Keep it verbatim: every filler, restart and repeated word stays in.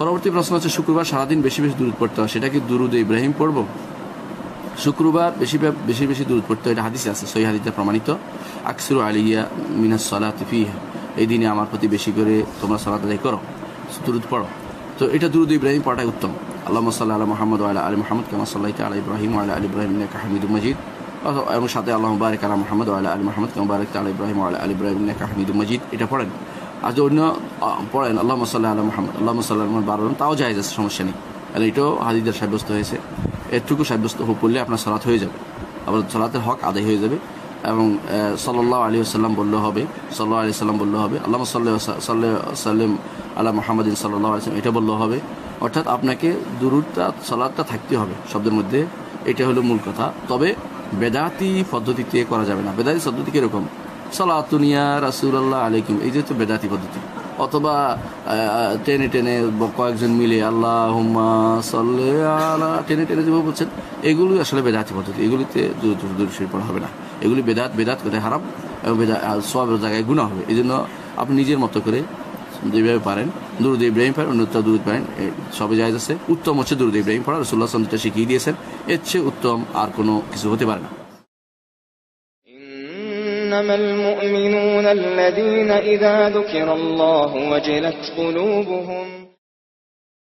পরবর্তী প্রশ্ন হচ্ছে শুক্রবার সারাদিন বেশি বেশি দুরূদ পড়তে হয়, সেটা কি দুরূদ ইব্রাহিম পড়ব? শুক্রবার বেশি বেশি বেশি দুরূদ পড়তে হয়, এটা হাদিসে আছে, সহিহ হাদিসে প্রমাণিত। আকসিরু আলাইয়া মিনাস সালাতি ফিহা, এই দিনে আমার প্রতি বেশি করে তোমরা সালাত আদায় করো, দুরূদ পড়ো। তো এটা দুরূদ ইব্রাহিম পড়াটাই উত্তম। আল্লাহুম্মা সাল্লি আলা মুহাম্মাদ ওয়া আলা আলি মুহাম্মাদ কামা সাল্লাইতা আলা ইব্রাহিম ওয়া আলা আলি ইব্রাহিম ইন্নাকা হামিদুম মাজিদ, এবং সাথে আল্লাহুম্মা বারিক আলা মুহাম্মাদ ওয়া আলা আলি মুহাম্মাদ কামা বারাকতা আলা ইব্রাহিম ওয়া আলা আলি ইব্রাহিম ইন্নাকা হামিদুম মাজিদ, এটা পড়েন। আর যদি অন্য পড়েন আল্লাহুম্মা সাল্লি আলা মুহাম্মাদ, আল্লাহুম্মা সাল্লি আলা মুহাম্মাদ বারবার, তাও জায়েজ আছে, সমস্যা নেই। তাহলে এটাও হাদিসের সাব্যস্ত হয়েছে, এটুকু সাব্যস্ত পড়লে আপনার সালাত হয়ে যাবে, আবার সালাতের হক আদায় হয়ে যাবে। এবং সাল্লাল্লাহু আলাইহি ওয়াসাল্লাম বললে হবে, সাল্লাল্লাহু আলাইহি ওয়াসাল্লাম বললে হবে, আল্লাহুম্মা সাল্লি সাল্লিম আলা মুহাম্মাদিন সাল্লাল্লাহু আলাইহি ওয়াসাল্লাম, এটা বললে হবে। অর্থাৎ আপনাকে দুরূদটা সালাতটা থাকতে হবে শব্দের মধ্যে, এটা হলো মূল কথা। তবে বেদাতি পদ্ধতিতে করা যাবে না। বেদাতি পদ্ধতি কিরকম? সালাতুন ইয়া রাসূলুল্লাহ আলাইকুম, এই যে তো বেদাতি পদ্ধতি। অথবা টেনে টেনে কয়েকজন মিলে আল্লাহুম্মা সাল্লি আলা, টেনে টেনে যেভাবে বলছেন, এগুলি আসলে বেদাতি পদ্ধতি, এগুলিতে দুরূদ শরীফ পড়া হবে না। এগুলি বেদাত, বেদাত করে হারাম, এবং বেদাত সওয়াবের জায়গায় গুনাহ হবে। এই জন্য আপনি নিজের মতো করে যেভাবে পারেন দুরূদ ইব্রাহিম পড়েন, অন্যটা দুরূদ পড়েন, সবে জায়েজ আছে। উত্তম হচ্ছে দুরূদ ইব্রাহিম পড়া, রাসূলুল্লাহ সাল্লাল্লাহু আলাইহি ওয়াসাল্লাম শিখিয়ে দিয়েছেন, এর চেয়ে উত্তম আর কোনো কিছু হতে পারে না। ইন্নামাল মুমিনুনা আল্লাযীনা ইযা যুকিরাল্লাহু ওয়াজিলাত কুলুবুহুম